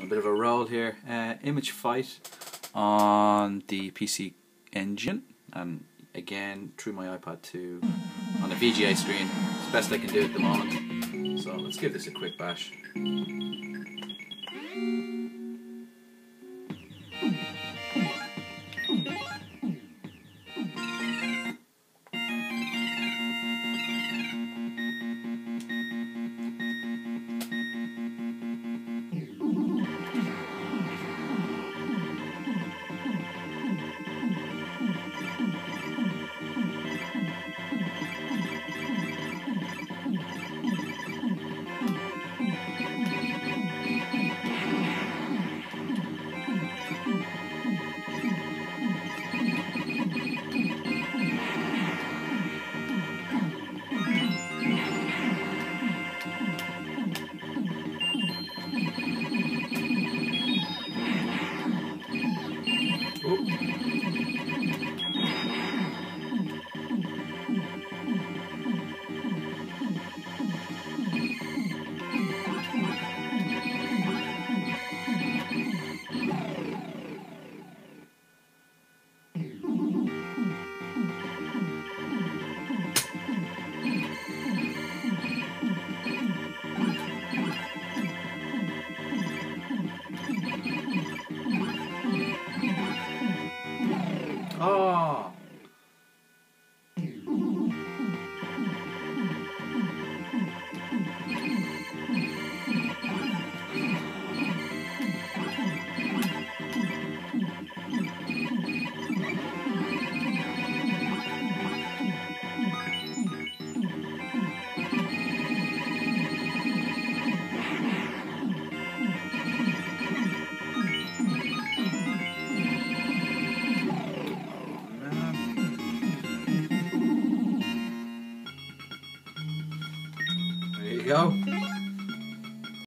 bit of a roll here. Image Fight on the PC Engine, and again through my iPad 2 on a VGA screen. It's the best I can do at the moment. So let's give this a quick bash. Oh. There you go.